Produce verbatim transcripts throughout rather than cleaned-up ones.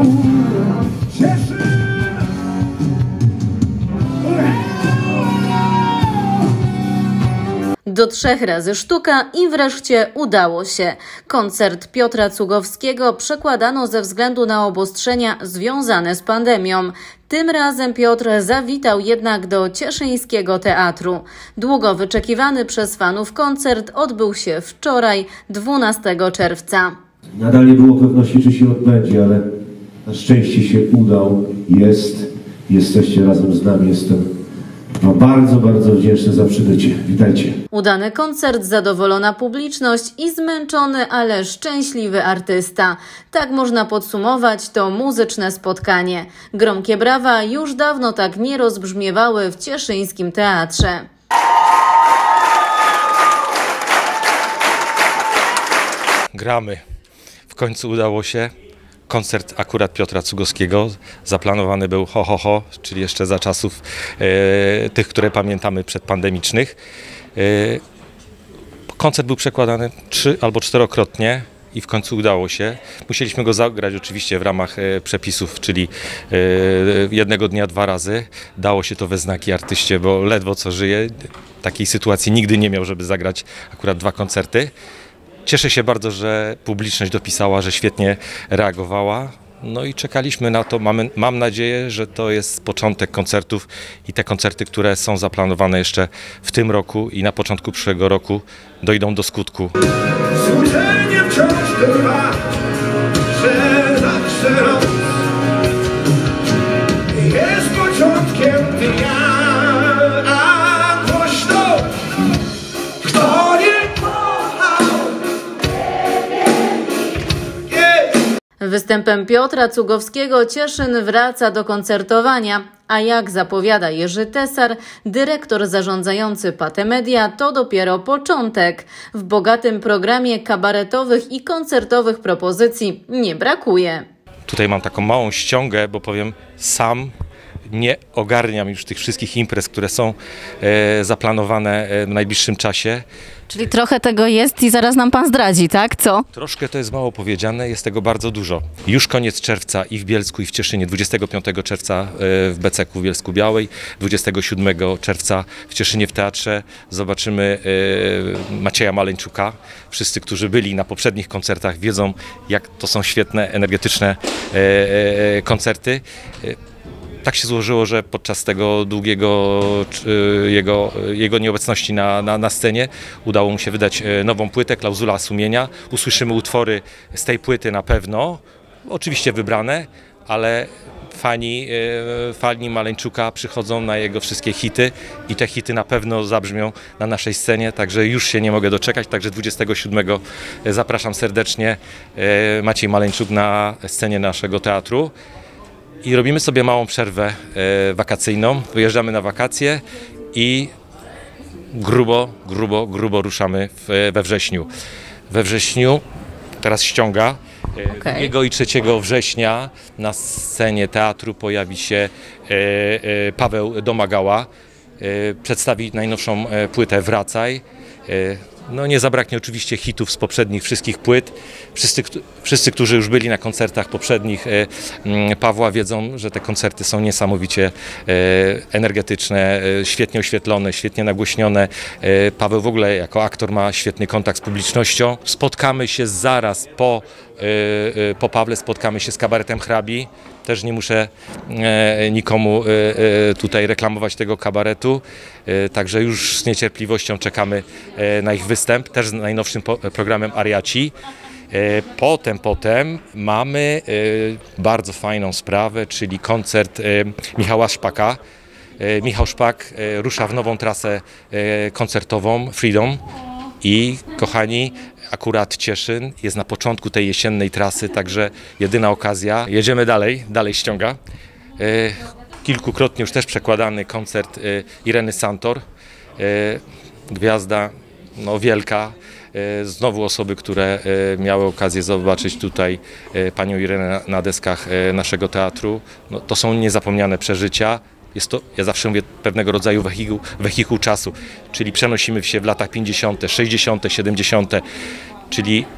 Do trzech razy sztuka i wreszcie udało się. Koncert Piotra Cugowskiego przekładano ze względu na obostrzenia związane z pandemią. Tym razem Piotr zawitał jednak do cieszyńskiego teatru. Długo wyczekiwany przez fanów koncert odbył się wczoraj, dwunastego czerwca. Nadal nie było pewności, czy się odbędzie, ale na szczęście się udał, jest. Jesteście razem z nami, jestem no bardzo, bardzo wdzięczny za przybycie. Witajcie. Udany koncert, zadowolona publiczność i zmęczony, ale szczęśliwy artysta. Tak można podsumować to muzyczne spotkanie. Gromkie brawa już dawno tak nie rozbrzmiewały w cieszyńskim teatrze. Gramy. W końcu udało się. Koncert akurat Piotra Cugowskiego zaplanowany był ho, ho, ho, czyli jeszcze za czasów e, tych, które pamiętamy przedpandemicznych. E, koncert był przekładany trzy albo czterokrotnie i w końcu udało się. Musieliśmy go zagrać oczywiście w ramach e, przepisów, czyli e, jednego dnia dwa razy. Dało się to we znaki artyście, bo ledwo co żyje. Takiej sytuacji nigdy nie miał, żeby zagrać akurat dwa koncerty. Cieszę się bardzo, że publiczność dopisała, że świetnie reagowała. No i czekaliśmy na to. Mamy, mam nadzieję, że to jest początek koncertów i te koncerty, które są zaplanowane jeszcze w tym roku i na początku przyszłego roku dojdą do skutku. Złudzenie wciąż trwa, że zawsze noc jest początkiem dnia, a głośno kto nie kochał. Występem Piotra Cugowskiego Cieszyn wraca do koncertowania, a jak zapowiada Jerzy Tesar, dyrektor zarządzający Pate Media, to dopiero początek. W bogatym programie kabaretowych i koncertowych propozycji nie brakuje. Tutaj mam taką małą ściągę, bo powiem sam nie ogarniam już tych wszystkich imprez, które są e, zaplanowane w najbliższym czasie. Czyli trochę tego jest i zaraz nam pan zdradzi, tak? Co? Troszkę to jest mało powiedziane, jest tego bardzo dużo. Już koniec czerwca i w Bielsku, i w Cieszynie, dwudziestego piątego czerwca w Beceku w Bielsku-Białej, dwudziestego siódmego czerwca w Cieszynie w teatrze zobaczymy Macieja Maleńczuka. Wszyscy, którzy byli na poprzednich koncertach, wiedzą, jak to są świetne, energetyczne koncerty. Tak się złożyło, że podczas tego długiego jego, jego nieobecności na, na, na scenie udało mu się wydać nową płytę, Klauzula sumienia. Usłyszymy utwory z tej płyty na pewno, oczywiście wybrane, ale fani, fani Maleńczuka przychodzą na jego wszystkie hity i te hity na pewno zabrzmią na naszej scenie, także już się nie mogę doczekać. Także dwudziestego siódmego zapraszam serdecznie, Maciej Maleńczuk na scenie naszego teatru. I robimy sobie małą przerwę e, wakacyjną, wyjeżdżamy na wakacje i grubo, grubo, grubo ruszamy w, we wrześniu. We wrześniu, teraz ściąga, e, Okay. drugiego i trzeciego września na scenie teatru pojawi się e, e, Paweł Domagała, e, przedstawi najnowszą e, płytę Wracaj. E, No nie zabraknie oczywiście hitów z poprzednich wszystkich płyt. Wszyscy, wszyscy, którzy już byli na koncertach poprzednich e, Pawła, wiedzą, że te koncerty są niesamowicie e, energetyczne, e, świetnie oświetlone, świetnie nagłośnione. E, Paweł w ogóle jako aktor ma świetny kontakt z publicznością. Spotkamy się zaraz po, e, e, po Pawle, spotkamy się z kabaretem Hrabi. Też nie muszę e, nikomu e, tutaj reklamować tego kabaretu, e, także już z niecierpliwością czekamy e, na ich występ, też z najnowszym po, programem Ariaci. E, potem, potem mamy e, bardzo fajną sprawę, czyli koncert e, Michała Szpaka. E, Michał Szpak e, rusza w nową trasę e, koncertową Freedom. I kochani, akurat Cieszyn jest na początku tej jesiennej trasy, także jedyna okazja. Jedziemy dalej, dalej ściąga. E, kilkukrotnie już też przekładany koncert e, Ireny Santor. E, gwiazda no, wielka. E, znowu osoby, które e, miały okazję zobaczyć tutaj e, panią Irenę na, na deskach e, naszego teatru. No, to są niezapomniane przeżycia. Jest to, ja zawsze mówię, pewnego rodzaju wehikuł, wehikuł czasu, czyli przenosimy się w latach pięćdziesiąte, sześćdziesiąte, siedemdziesiąte, czyli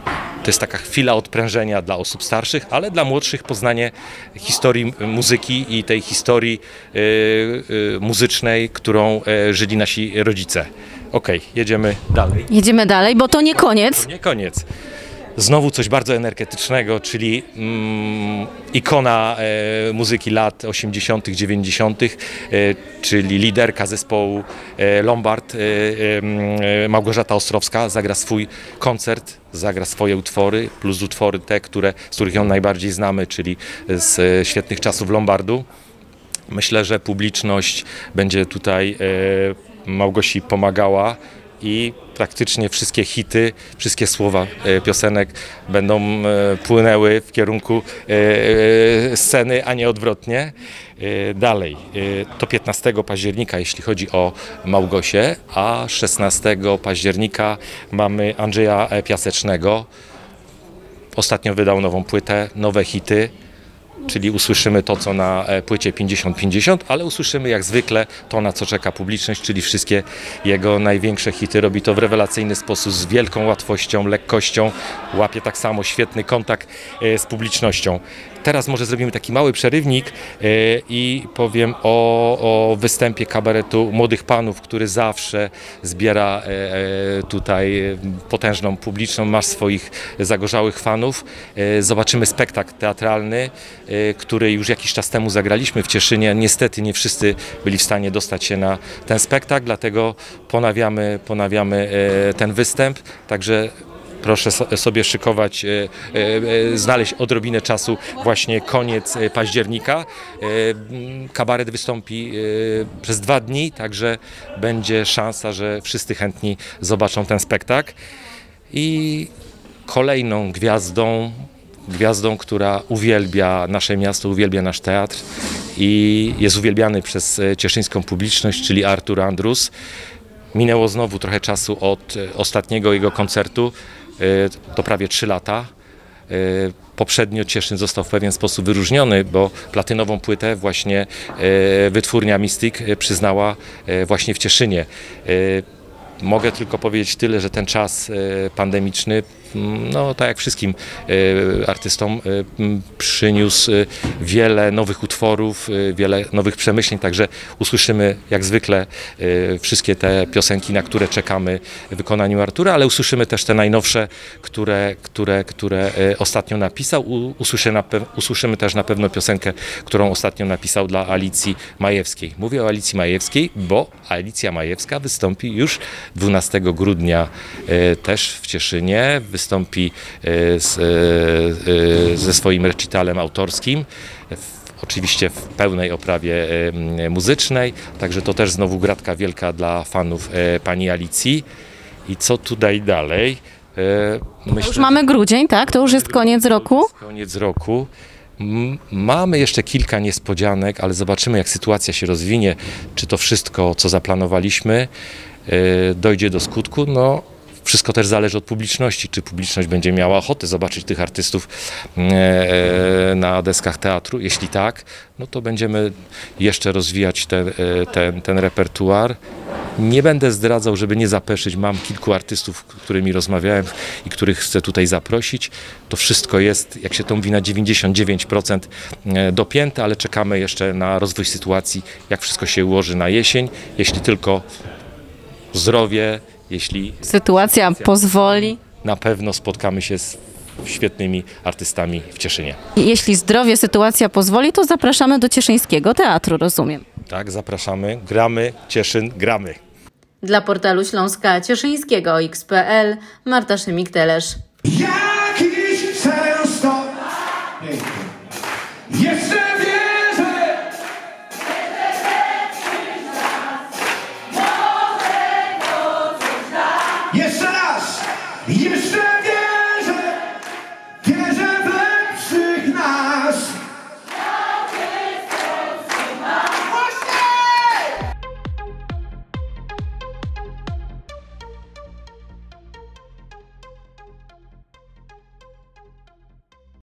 to jest taka chwila odprężenia dla osób starszych, ale dla młodszych poznanie historii muzyki i tej historii y, y, muzycznej, którą y, żyli nasi rodzice. Okej, okay, jedziemy dalej. Jedziemy dalej, bo to nie koniec. To nie koniec. Znowu coś bardzo energetycznego, czyli mm, ikona e, muzyki lat osiemdziesiątych, dziewięćdziesiątych, e, czyli liderka zespołu e, Lombard, e, e, Małgorzata Ostrowska, zagra swój koncert, zagra swoje utwory, plus utwory te, które, z których ją najbardziej znamy, czyli z e, świetnych czasów Lombardu. Myślę, że publiczność będzie tutaj e, Małgosi pomagała i praktycznie wszystkie hity, wszystkie słowa e, piosenek będą e, płynęły w kierunku e, sceny, a nie odwrotnie. E, dalej, e, to piętnastego października, jeśli chodzi o Małgosię, a szesnastego października mamy Andrzeja Piasecznego. Ostatnio wydał nową płytę, nowe hity. Czyli usłyszymy to, co na płycie pięćdziesiąt pięćdziesiąt, ale usłyszymy jak zwykle to, na co czeka publiczność, czyli wszystkie jego największe hity. Robi to w rewelacyjny sposób, z wielką łatwością, lekkością, łapie tak samo świetny kontakt z publicznością. Teraz może zrobimy taki mały przerywnik i powiem o, o występie kabaretu Młodych Panów, który zawsze zbiera tutaj potężną publiczną, masz swoich zagorzałych fanów. Zobaczymy spektakl teatralny, który już jakiś czas temu zagraliśmy w Cieszynie. Niestety nie wszyscy byli w stanie dostać się na ten spektakl, dlatego ponawiamy, ponawiamy ten występ. Także proszę sobie szykować, e, e, znaleźć odrobinę czasu, właśnie koniec października. E, kabaret wystąpi e, przez dwa dni, także będzie szansa, że wszyscy chętni zobaczą ten spektakl. I kolejną gwiazdą, gwiazdą, która uwielbia nasze miasto, uwielbia nasz teatr i jest uwielbiany przez cieszyńską publiczność, czyli Artur Andrus. Minęło znowu trochę czasu od ostatniego jego koncertu. To prawie trzy lata. Poprzednio Cieszyn został w pewien sposób wyróżniony, bo platynową płytę właśnie wytwórnia Mystic przyznała właśnie w Cieszynie. Mogę tylko powiedzieć tyle, że ten czas pandemiczny, no tak jak wszystkim artystom, przyniósł wiele nowych utworów, wiele nowych przemyśleń, także usłyszymy jak zwykle wszystkie te piosenki, na które czekamy w wykonaniu Artura, ale usłyszymy też te najnowsze, które, które, które ostatnio napisał. Usłyszymy, usłyszymy też na pewno piosenkę, którą ostatnio napisał dla Alicji Majewskiej. Mówię o Alicji Majewskiej, bo Alicja Majewska wystąpi już dwunastego grudnia też w Cieszynie. Wystąpi z, ze swoim recitalem autorskim, oczywiście w pełnej oprawie muzycznej, także to też znowu gratka wielka dla fanów pani Alicji. I co tutaj dalej? Myślę, już mamy grudzień, tak? To już jest koniec roku? Koniec roku. Mamy jeszcze kilka niespodzianek, ale zobaczymy, jak sytuacja się rozwinie, czy to wszystko, co zaplanowaliśmy, dojdzie do skutku. No, wszystko też zależy od publiczności, czy publiczność będzie miała ochotę zobaczyć tych artystów na deskach teatru. Jeśli tak, no to będziemy jeszcze rozwijać te, ten, ten repertuar. Nie będę zdradzał, żeby nie zapeszyć. Mam kilku artystów, z którymi rozmawiałem i których chcę tutaj zaprosić. To wszystko jest, jak się to mówi, na dziewięćdziesiąt dziewięć procent dopięte, ale czekamy jeszcze na rozwój sytuacji, jak wszystko się ułoży na jesień. Jeśli tylko zdrowie, jeśli sytuacja pozwoli, na pewno spotkamy się z świetnymi artystami w Cieszynie. Jeśli zdrowie, sytuacja pozwoli, to zapraszamy do Cieszyńskiego Teatru, rozumiem. Tak, zapraszamy. Gramy, Cieszyn, gramy. Dla portalu Śląska Cieszyńskiego X kropka p l Marta Szymik-Telesz. Jakiś sens to... Jestem